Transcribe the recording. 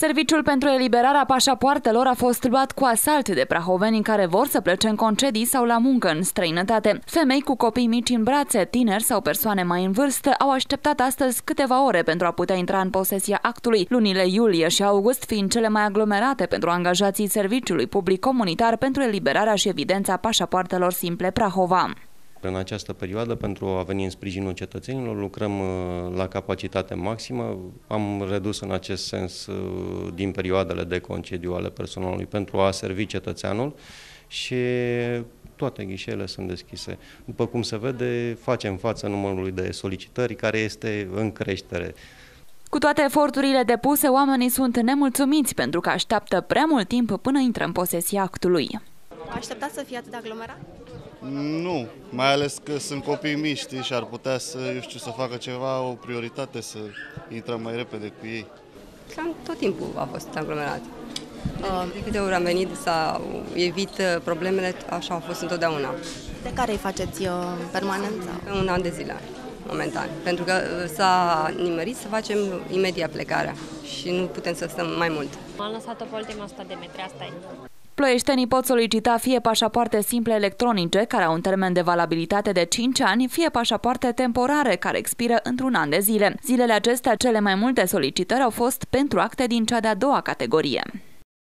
Serviciul pentru eliberarea pașapoartelor a fost luat cu asalt de prahovenii care vor să plece în concedii sau la muncă în străinătate. Femei cu copii mici în brațe, tineri sau persoane mai în vârstă au așteptat astăzi câteva ore pentru a putea intra în posesia actului, lunile iulie și august fiind cele mai aglomerate pentru angajații Serviciului Public Comunitar pentru eliberarea și evidența pașapoartelor simple Prahova. În această perioadă, pentru a veni în sprijinul cetățenilor, lucrăm la capacitate maximă. Am redus în acest sens din perioadele de concediu ale personalului pentru a servi cetățeanul și toate ghișeele sunt deschise. După cum se vede, facem față numărului de solicitări care este în creștere. Cu toate eforturile depuse, oamenii sunt nemulțumiți pentru că așteaptă prea mult timp până intră în posesia actului. Așteptați să fie atât de aglomerat? Nu, mai ales că sunt copii mici, știi, și ar putea să facă ceva, o prioritate, să intrăm mai repede cu ei. Cam tot timpul a fost aglomerat. De câte ori am venit să evit problemele, așa a fost întotdeauna. De care îi faceți permanența? Un an de zile, momentan. Pentru că s-a nimerit să facem imediat plecarea și nu putem să stăm mai mult. Am lăsat-o pe ultima 100 de metri, asta e. Ploieștenii pot solicita fie pașapoarte simple electronice, care au un termen de valabilitate de 5 ani, fie pașapoarte temporare, care expiră într-un an de zile. Zilele acestea, cele mai multe solicitări au fost pentru acte din cea de-a doua categorie.